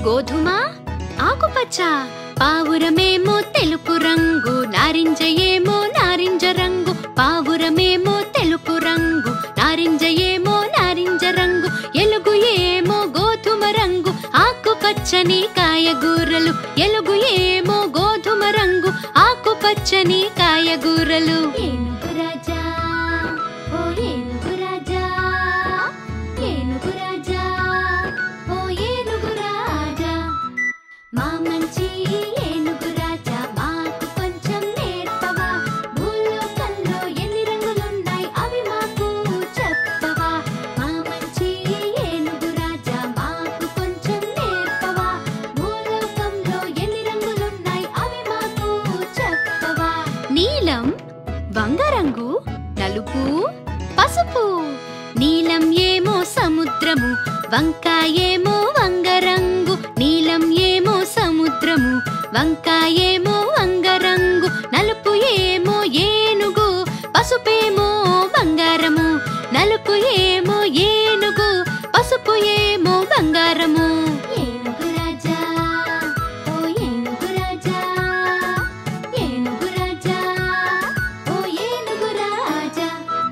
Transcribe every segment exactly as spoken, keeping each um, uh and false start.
గోధుమ ఆకుపచ్చ, పావురమేమో తెలుపు రంగు, నారింజ ఏమో నారింజ రంగు, పావురమేమో తెలుపు రంగు, నారింజ ఏమో నారింజ రంగు, ఎలుగు ఏమో గోధుమ రంగు, ఆకుపచ్చని కాయగూరలు, ఎలుగు ఏమో గోధుమ రంగు, ఆకుపచ్చని కాయగూరలు. ఏనుగు రాజా ఓ ఏనుగు రాజా, ఏనుగు రాజా ఓ ఏనుగు రాజా, మా మంచి ఏనుగు రాజా మాకు కొంచెం నేర్పవా, భూలోకంలో ఎన్ని రంగులున్నాయి అవి మాకు చెప్పవా, మా మంచి ఏనుగు రాజా మాకు కొంచెం నేర్పవా, భూలోకంలో ఎన్ని రంగులున్నాయి అవి మాకు చెప్పవా. నీలం వంగరంగు, నలుపు పసుపు, నీలం ఏమో సముద్రము, వంకాయేమో వంగరంగు, నీలం ఏమో సముద్రము, వంకాయేమో వంగరంగు, నలుపు ఏమో ఏనుగు, పసుపేమో బంగారము, నలుపు ఏమో ఏనుగు, పసుపు ఏమో బంగారము. ఏనుగు రాజా ఓ ఏనుగు రాజా, ఏనుగు రాజా ఓ ఏనుగు రాజా.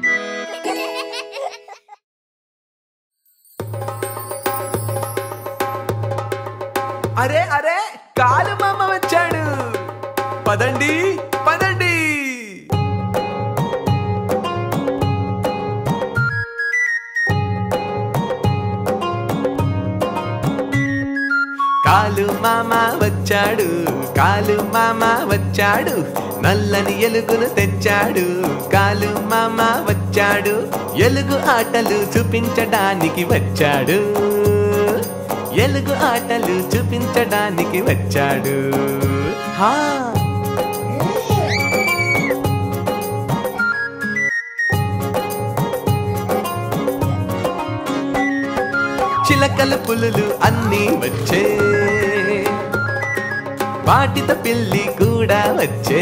అరే అరే కాలు మామ వచ్చాడు, పదండి పదండి. కాలు మామ వచ్చాడు, కాలు మామ వచ్చాడు, నల్లని ఎలుగును తెచ్చాడు, కాలు మామ వచ్చాడు, ఎలుగు ఆటలు చూపించడానికి వచ్చాడు, ఎలుగు ఆటలు చూపించడానికి వచ్చాడు. హా చిలకలు పులులు అన్నీ వచ్చే, వాటితో పిల్లి కూడా వచ్చే,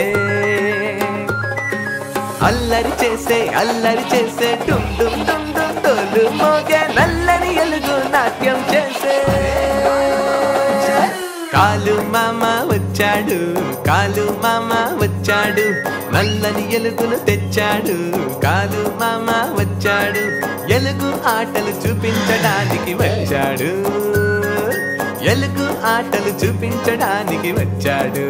అల్లరి చేసే అల్లరి చేసే డుమ్ డుమ్ డుమ్ డుమ్ తోలు మోగే, నల్లని ఎలుగు నాట్యం చేసే. కాలు మామ వచ్చాడు, కాలు మామ వచ్చాడు, నల్లని ఎలుగును తెచ్చాడు, కాలు మామ వచ్చాడు, ఎలుగు ఆటలు చూపించడానికి వచ్చాడు, ఎలుగు ఆటలు చూపించడానికి వచ్చాడు.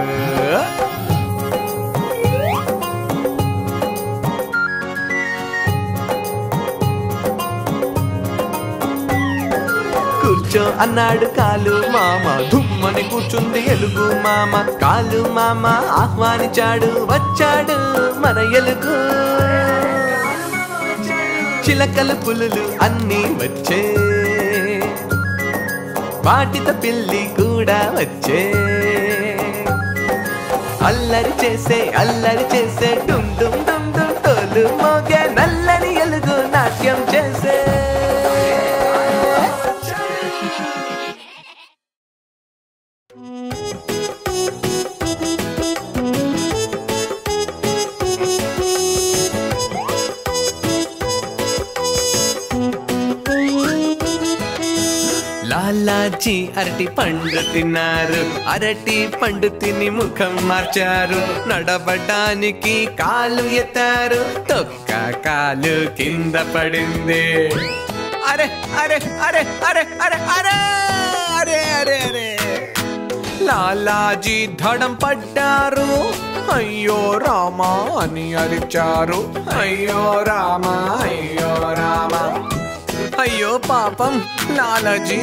కూర్చో అన్నాడు కాలు మామ, దుమ్మని కూర్చుంది ఎలుగు మామ, కాలు మామ ఆహ్వానించాడు, వచ్చాడు మన ఎలుగు. చిలకలు పులులు అన్నీ వచ్చే, వాటితో పిల్లి కూడా వచ్చే, అల్లరి చేసే అల్లరి చేసే డుమ్ డుమ్ డుమ్ డుమ్ తోలు మోగే, నల్లని ఎలుగు నాట్యం చేసే. లాలాజీ అరటి పండు తిన్నారు, అరటి పండు తిని ముఖం మార్చారు, నడవడానికి కాలు ఎత్తారు, తొక్క కాలు కింద పడింది. అరే అరే అరే అరే అరే అరే అరే అరే అరే లాలాజీ ధడం పడ్డారు, అయ్యో రామా అని అరిచారు, అయ్యో రామా అయ్యో రామా, అయ్యో పాపం లాలాజీ.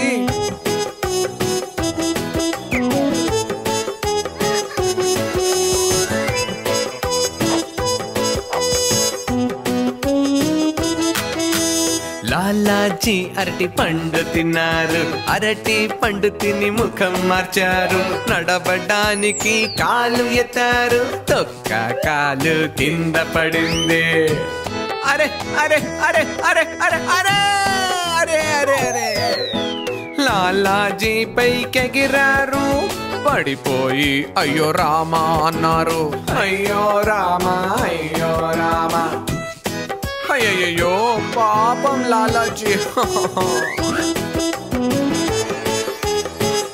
లాలాజీ అరటి పండు తిన్నారు, అరటి పండు తిని ముఖం మార్చారు, నడవడానికి కాలు ఎత్తారు, తొక్క కాలు కింద పడింది. అరే అరే అరే అరే అరే అరే అరే అరే అరే లాలాజీ పైకెగిరారు, పడిపోయి అయ్యో రామా అన్నారు, అయ్యో రామా అయ్యో రామా, అయ్యయ్యో పాపం లాలాజీ.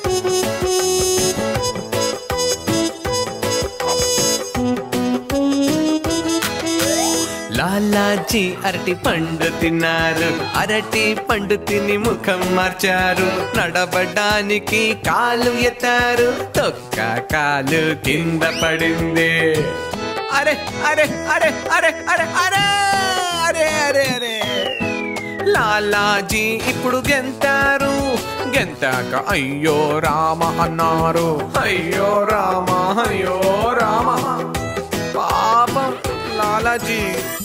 లాలాజీ అరటి పండు తిన్నారు. అరటి పండు తిని ముఖం మార్చారు. నడవడానికి కాలు ఎత్తారు. తొక్క కాలు కింద పడింది. అరే అరే అరే అరే అరే అరే అరే అరే అరే లాలాజీ ఇప్పుడు గెంతారు. గెంతాక అయ్యో రామ అన్నారు. అయ్యో రామ అయ్యో రామ పాపం లాలాజీ.